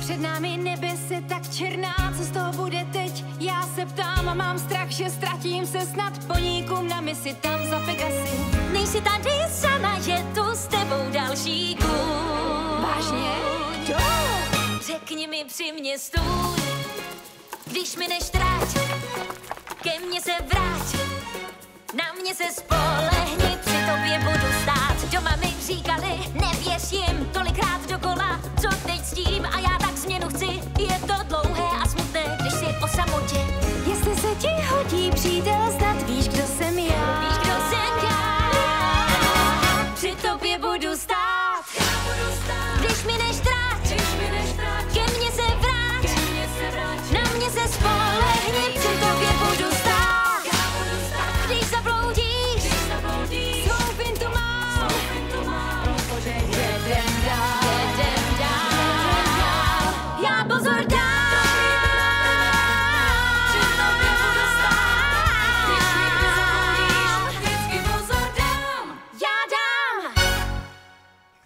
Před námi nebe se tak černá, co z toho bude teď? Já se ptám a mám strach, že ztratím se snad poníkům na misi tam za Pegasy. Nejsi tady sama, je tu s tebou další kůň. Vážně? Jo! Řekni mi při mě stůj, když mi neštrať, ke mně se vrať, na mě se spolehni, při tobě budu stát. Doma mi říkali, nevěř jim, tolikrát dokola.